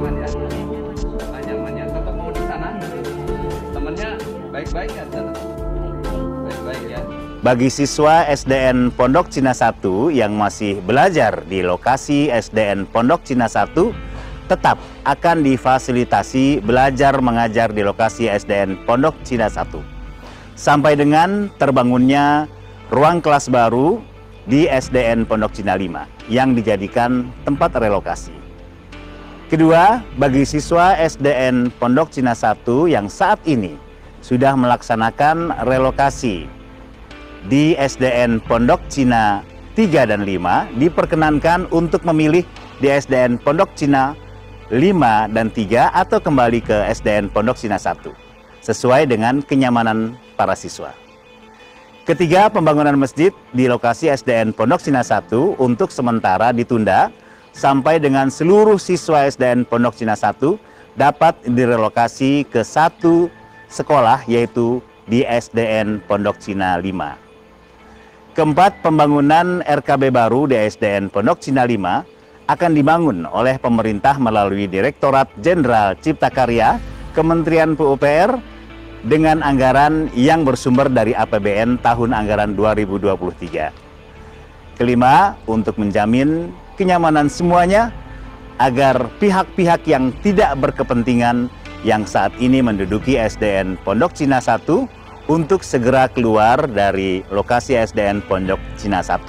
nyaman ya. Nyaman ya. Tetap mau di sana. Temennya baik-baik ya di sana. Baik-baik ya. Bagi siswa SDN Pondok Cina 1 yang masih belajar di lokasi SDN Pondok Cina 1, tetap akan difasilitasi belajar mengajar di lokasi SDN Pondok Cina 1. Sampai dengan terbangunnya ruang kelas baru di SDN Pondok Cina 5 yang dijadikan tempat relokasi. Kedua, bagi siswa SDN Pondok Cina 1 yang saat ini sudah melaksanakan relokasi di SDN Pondok Cina 3 dan 5, diperkenankan untuk memilih di SDN Pondok Cina 5 dan 3 atau kembali ke SDN Pondok Cina 1, sesuai dengan kenyamanan para siswa. Ketiga, pembangunan masjid di lokasi SDN Pondok Cina 1 untuk sementara ditunda sampai dengan seluruh siswa SDN Pondok Cina 1 dapat direlokasi ke satu sekolah, yaitu di SDN Pondok Cina 5. Keempat, pembangunan RKB baru di SDN Pondok Cina 5 akan dibangun oleh pemerintah melalui Direktorat Jenderal Cipta Karya Kementerian PUPR dengan anggaran yang bersumber dari APBN tahun anggaran 2023. Kelima, untuk menjamin kenyamanan semuanya agar pihak-pihak yang tidak berkepentingan yang saat ini menduduki SDN Pondok Cina 1 untuk segera keluar dari lokasi SDN Pondok Cina 1.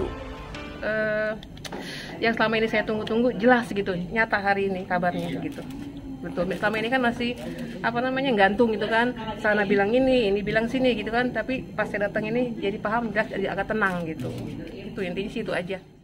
Yang selama ini saya tunggu-tunggu jelas gitu, nyata hari ini kabarnya gitu. Betul, selama ini kan masih gantung gitu kan, sana bilang ini bilang sini gitu kan, tapi pas saya datang ini jadi paham, jelas, jadi agak tenang gitu. Itu intinya sih itu aja.